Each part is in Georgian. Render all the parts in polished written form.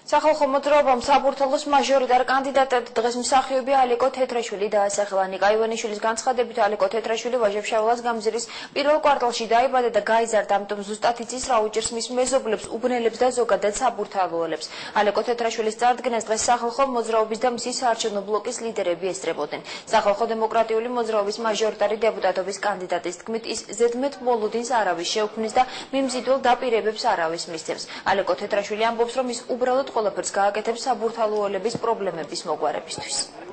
სახალხო მოძრაობამ საბურთალოს მაჟორიტარ კანდიდატად დღეს მსახიობი ალიკო თეთრაშვილი დაასახელა. ნიკა ივანიშვილის განცხადებით ალიკო თეთრაშვილი ვაჟებ-შაველას გამზირის პირველ კვარტალში დაიბადა და გაიზარდა, ამიტომ ზუსტად იცის რა უჭირს მის მეზობლებს, უბნელებს და ზოგადად საბურთალოელებს. ალიკო თეთრაშვილის წარდგენას დღეს სახალხო მოძრაობის და მისი საარჩევნო ბლოკის ლიდერები ესწრებოდნენ. სახალხო დემოკრატიული მოძრაობის მაჟორიტარი დეპუტატობის კანდიდატის თქმით, ის ზედმეტ მოლოდინს არავის შეუქმნის და მიმზიდველ დაპირებებს არავის მისცემს. ალიკო თეთრაშვილი ამბობს, რომ ის უბრალოდ ყველაფერს გააკეთებს საბურთალოელების პრობლემების მოგვარებისთვის.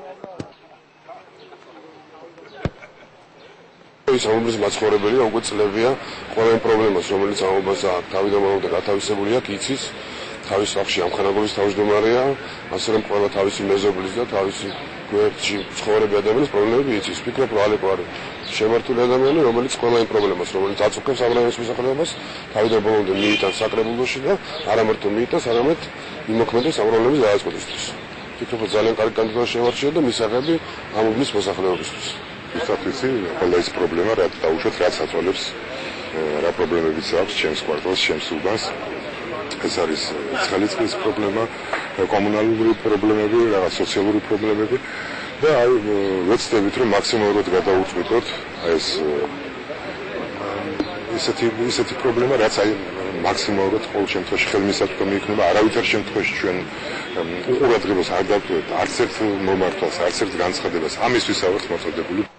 ის ამბობს მაცხოვრებელია უკვე წლებია ყველა იმ პრობლემას, რომელიც ამბობს თავიდან მომდე გათავისებული აქვს, იცის თავის სახში ამხანაგობის თავმჯდომარეა, ასე რომ ყველა თავისი მეზობლის და თავისი გვერდში ცხოვრები ადამიანის პრობლემები იცის. ვფიქრობ, რომ ალიკო არის შემართული ადამიანი, რომელიც ყველა იმ პრობლემას, რომელიც აწუხებს აბრაამის მოსახლეობას, თავიდან ბოლომდე მიიტანს საკრებულოში და არა მარტო მიიტანს, არამედ იმოქმედებს ამ პრობლემის გადაწყვეტისთვის. ვფიქრობ, რომ ძალიან კარგი კანდიდატი შემორჩა და მისაღები ამ უბნის მოსახლეობისთვის. Ზუსტად ვიცი, ყველა ის პრობლემა, რაც დაუშვათ, რაც აწოლებს, რა პრობლემებიც აქვს ჩემს კვარტალს, ჩემს უბანს. ეს არის ცხელიწლის პრობლემა, კომუნალური პრობლემები, რაღაც სოციალური პრობლემები და აი ვეცდებით, რომ მაქსიმალურად გადავუწყვეტოთ ეს ისეთი პრობლემა, რაც აი მაქსიმალურად ყოველ შემთხვევაში ხელმისაწვდომი იქნება. არავითარ შემთხვევაში ჩვენ უყურადღებას არ დავთვალეთ არც ერთ მომართვას, არც ერთ განცხადებას. ამისთვის ავართ მოწოდებული.